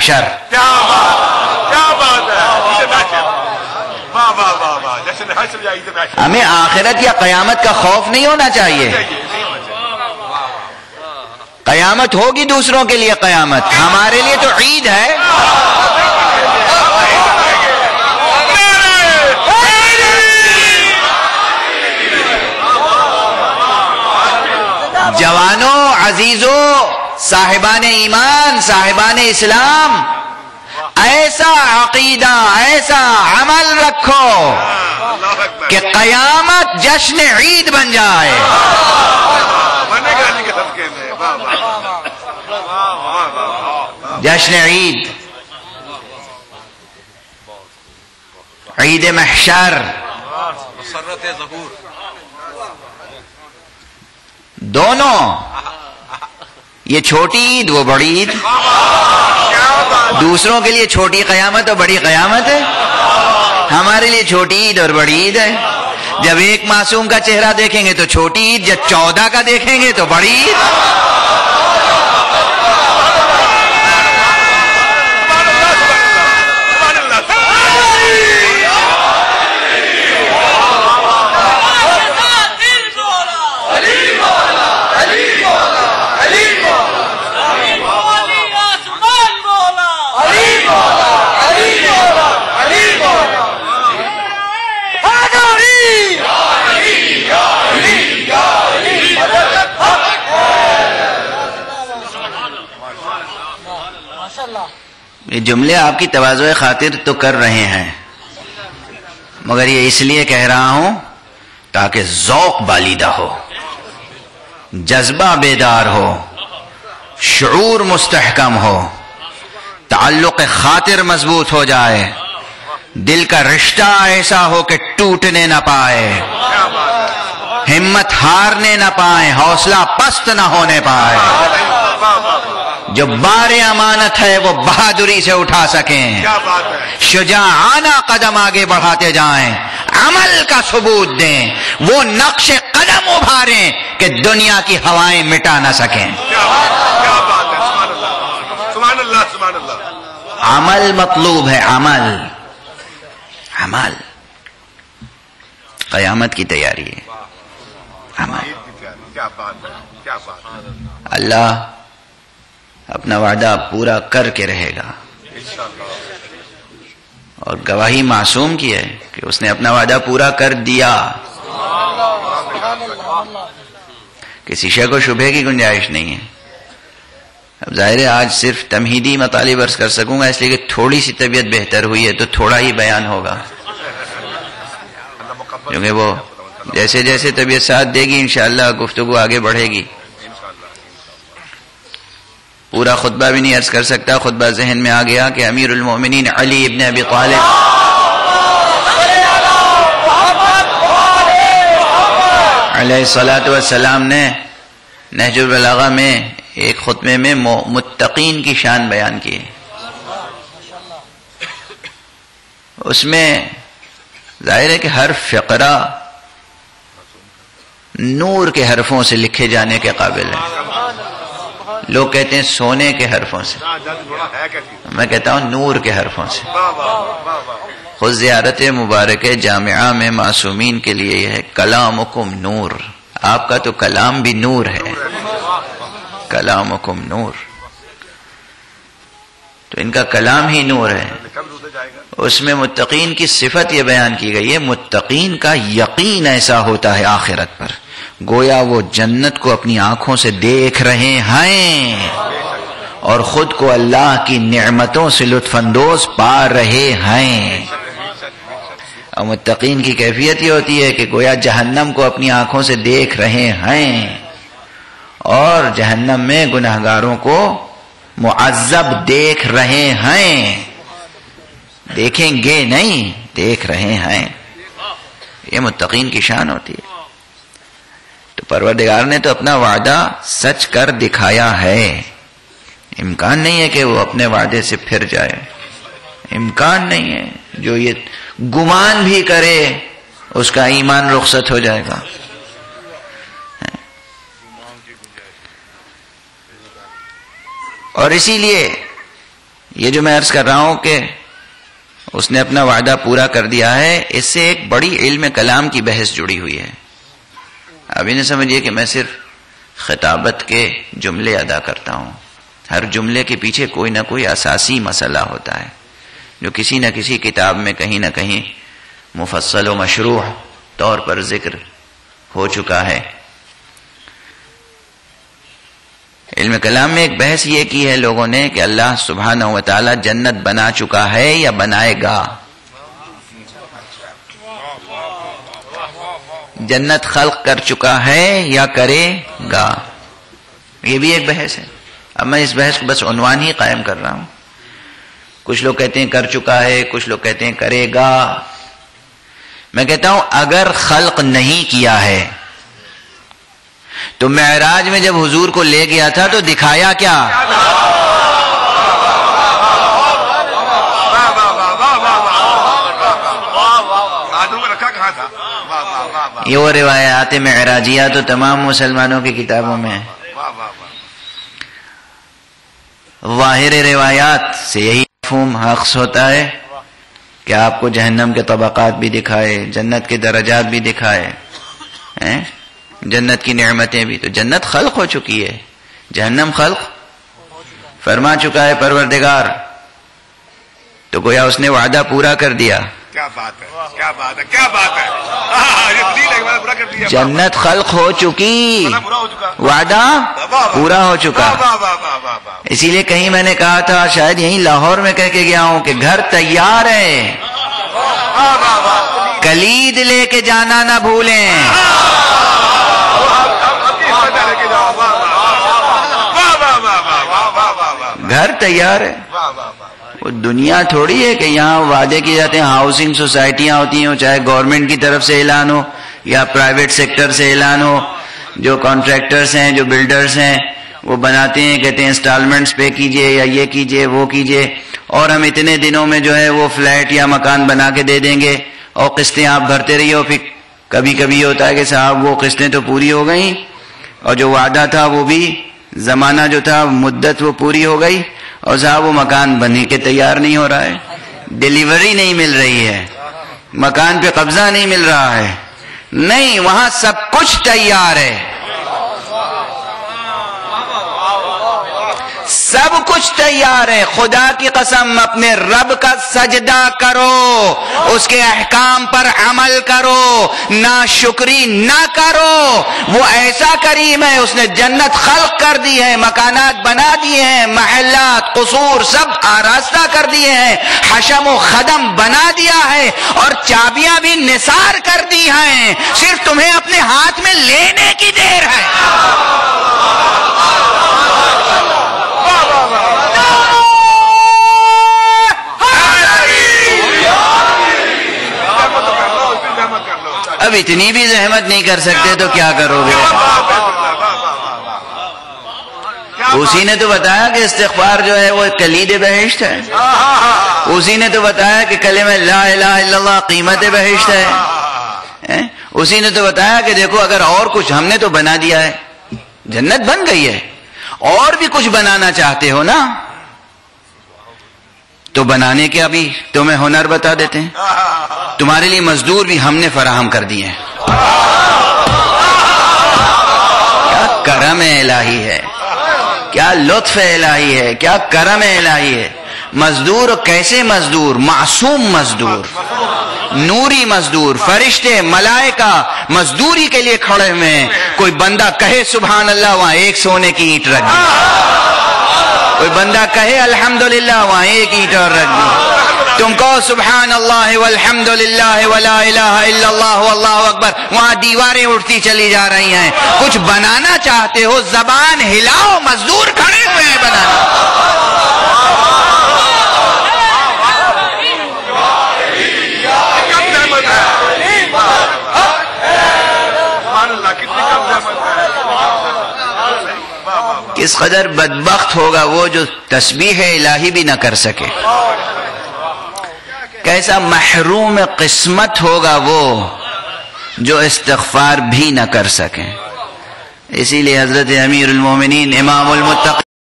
محشر. کیا بات ہے. واہ واہ واہ واہ. جشن حشر یا عید محشر. ہمیں آخرت یا قیامت کا خوف نہیں ہونا چاہیے. قیامت ہوگی دوسروں کے لیے قیامت، ہمارے لیے تو عید ہے. جوانوں، عزیزوں، صاحبان ایمان، صاحبان اسلام، ایسا عقیدہ، ایسا عمل رکھو کہ قیامت جشن عید بن جائے. جشن عید، عید محشر، دونوں. یہ چھوٹی عید، وہ بڑی عید. دوسروں کے لیے چھوٹی قیامت اور بڑی قیامت ہے، ہمارے لیے چھوٹی عید اور بڑی عید ہے. جب ایک معصوم کا چہرہ دیکھیں گے تو چھوٹی عید، جب 14 کا دیکھیں گے تو بڑی عید. یہ جملے آپ کی تواضع خاطر تو کر رہے ہیں، مگر یہ اس لیے کہہ رہا ہوں تاکہ ذوق بالیدہ ہو، جذبہ بیدار ہو، شعور مستحکم ہو، تعلق خاطر مضبوط ہو جائے، دل کا رشتہ ایسا ہو کہ ٹوٹنے نہ پائے، ہمت ہارنے نہ پائے، حوصلہ پست نہ ہونے پائے. جو بار امانت ہے وہ بہادری سے اٹھا سکیں، شجاعانہ قدم آگے بڑھاتے جائیں، عمل کا ثبوت دیں، وہ نقش قدم ابھاریں کہ دنیا کی ہوائیں مٹا نہ سکیں. عمل مطلوب ہے، عمل. عمل قیامت کی تیاری ہے. عمل. اللہ اپنا وعدہ پورا کر کے رہے گا، اور گواہی معصوم کی ہے کہ اس نے اپنا وعدہ پورا کر دیا. کسی شے کو شبہ کی گنجائش نہیں ہے. اب ظاہر ہے آج صرف تمہیدی مطالب عرض کر سکوں گا، اس لیے کہ تھوڑی سی طبیعت بہتر ہوئی ہے تو تھوڑا ہی بیان ہوگا، کیونکہ وہ جیسے جیسے طبیعت ساتھ دے گی انشاءاللہ گفتگو آگے بڑھے گی. پورا خطبہ بھی نہیں عرض کر سکتا، خطبہ ذہن میں آ گیا کہ امیر المومنین علی ابن ابی طالب علیہ الصلاۃ والسلام نے نہج البلاغہ میں ایک خطبے میں متقین کی شان بیان کی. اس میں ظاہر ہے کہ ہر فقرہ نور کے حرفوں سے لکھے جانے کے قابل ہے. لوگ کہتے ہیں سونے کے حرفوں سے، میں کہتا ہوں نور کے حرفوں سے. خود زیارت مبارک جامعہ میں معصومین کے لیے یہ ہے کلامکم نور. آپ کا تو کلام بھی نور ہے، کلامکم نور. تو ان کا کلام ہی نور ہے. اس میں متقین کی صفت یہ بیان کی گئی ہے، متقین کا یقین ایسا ہوتا ہے آخرت پر گویا وہ جنت کو اپنی آنکھوں سے دیکھ رہے ہیں اور خود کو اللہ کی نعمتوں سے لطف اندوز پا رہے ہیں. اور متقین کی کیفیت یہ ہوتی ہے کہ گویا جہنم کو اپنی آنکھوں سے دیکھ رہے ہیں اور جہنم میں گناہگاروں کو معذب دیکھ رہے ہیں. دیکھیں گے نہیں، دیکھ رہے ہیں. یہ متقین کی شان ہوتی ہے. تو پروردگار نے تو اپنا وعدہ سچ کر دکھایا ہے. امکان نہیں ہے کہ وہ اپنے وعدے سے پھر جائے، امکان نہیں ہے. جو یہ گمان بھی کرے اس کا ایمان رخصت ہو جائے گا. اور اسی لیے یہ جو میں عرض کر رہا ہوں کہ اس نے اپنا وعدہ پورا کر دیا ہے، اس سے ایک بڑی علم کلام کی بحث جڑی ہوئی ہے. ابھی نہ سمجھیے کہ میں صرف خطابت کے جملے ادا کرتا ہوں. ہر جملے کے پیچھے کوئی نہ کوئی اساسی مسئلہ ہوتا ہے جو کسی نہ کسی کتاب میں کہیں نہ کہیں مفصل و مشروح طور پر ذکر ہو چکا ہے. علم کلام میں ایک بحث یہ کی ہے لوگوں نے کہ اللہ سبحانہ و تعالی جنت بنا چکا ہے یا بنائے گا. جنت خلق کر چکا ہے یا کرے گا، یہ بھی ایک بحث ہے. اب میں اس بحث کو بس عنوان ہی قائم کر رہا ہوں. کچھ لوگ کہتے ہیں کر چکا ہے، کچھ لوگ کہتے ہیں کرے گا. میں کہتا ہوں اگر خلق نہیں کیا ہے تو معراج میں جب حضور کو لے گیا تھا تو دکھایا کیا؟ یہ وہ روایات معراجیہ تو تمام مسلمانوں کی کتابوں میں. ظاہر روایات سے یہی مفہوم حاصل ہوتا ہے کہ آپ کو جہنم کے طبقات بھی دکھائے، جنت کے درجات بھی دکھائے، جنت کی نعمتیں بھی. تو جنت خلق ہو چکی ہے، جہنم خلق فرما چکا ہے پروردگار. تو گویا اس نے وعدہ پورا کر دیا. کیا بات ہے، کیا بات ہے، کیا بات ہے. جنت خلق ہو چکی، وعدہ پورا ہو چکا. اسی لیے کہیں میں نے کہا تھا، شاید یہیں لاہور میں کہہ کے گیا ہوں کہ گھر تیار ہے، کلید لے کے جانا نہ بھولیں. گھر تیار ہے. وہ دنیا تھوڑی ہے کہ یہاں وعدے کیے جاتے ہیں. ہاؤسنگ سوسائٹیاں ہوتی ہیں، چاہے گورنمنٹ کی طرف سے اعلان ہو یا پرائیویٹ سیکٹر سے اعلان ہو. جو کانٹریکٹرز ہیں، جو بلڈرز ہیں، وہ بناتے ہیں، کہتے ہیں انسٹالمنٹس پے کیجئے یا یہ کیجئے وہ کیجئے، اور ہم اتنے دنوں میں جو ہے وہ فلیٹ یا مکان بنا کے دے دیں گے اور قسطیں آپ بھرتے رہیے. پھر کبھی کبھی یہ ہوتا ہے کہ صاحب وہ قسطیں تو پوری ہو گئیں اور جو وعدہ تھا وہ بھی زمانہ جو تھا مدت وہ پوری ہو گئی اور صاحب وہ مکان بننے کے تیار نہیں ہو رہا ہے، ڈیلیوری نہیں مل رہی ہے، مکان پہ قبضہ نہیں مل رہا ہے. نہیں، وہاں سب کچھ تیار ہے، سب کچھ تیار ہے. خدا کی قسم اپنے رب کا سجدہ کرو، اس کے احکام پر عمل کرو، ناشکری نہ کرو. وہ ایسا کریم ہے، اس نے جنت خلق کر دی ہے، مکانات بنا دیے ہیں، محلات قصور سب آراستہ کر دیے ہیں، حشم و خدم بنا دیا ہے اور چابیاں بھی نثار کر دی ہیں. صرف تمہیں اپنے ہاتھ میں لینے کی دیر ہے. اب اتنی بھی زحمت نہیں کر سکتے تو کیا کرو گے؟ اسی نے تو بتایا کہ استغفار جو ہے وہ کلید بہشت ہے. اسی نے تو بتایا کہ کلمہ لا الہ الا اللہ قیمت بہشت ہے. اسی نے تو بتایا کہ دیکھو اگر اور کچھ ہم نے تو بنا دیا ہے، جنت بن گئی ہے، اور بھی کچھ بنانا چاہتے ہو نا تو بنانے کے ابھی تمہیں ہنر بتا دیتے ہیں. تمہارے لیے مزدور بھی ہم نے فراہم کر دیے ہیں. کیا کرم الہی ہے، کیا لطف الہی ہے، کیا کرم الہی ہے. مزدور کیسے مزدور؟ معصوم مزدور، نوری مزدور، فرشتے ملائکہ مزدوری کے لیے کھڑے ہوئے ہیں. کوئی بندہ کہے سبحان اللہ، وہاں ایک سونے کی اینٹ رکھ دی. کوئی بندہ کہے الحمدللہ، وہاں ایک اینٹ اور رکھ دی. تم کہو سبحان اللہ والحمد للہ ولا الہ الا اللہ واللہ اکبر، وہاں دیواریں اٹھتی چلی جا رہی ہیں. کچھ بنانا چاہتے ہو زبان ہلاؤ، مزدور کھڑے ہوئے ہیں بنانا. کس قدر بدبخت ہوگا وہ جو تسبیح الہی بھی نہ کر سکے. کیسا محروم قسمت ہوگا وہ جو استغفار بھی نہ کر سکیں. اسی لیے حضرت امیر المومنین امام المتقین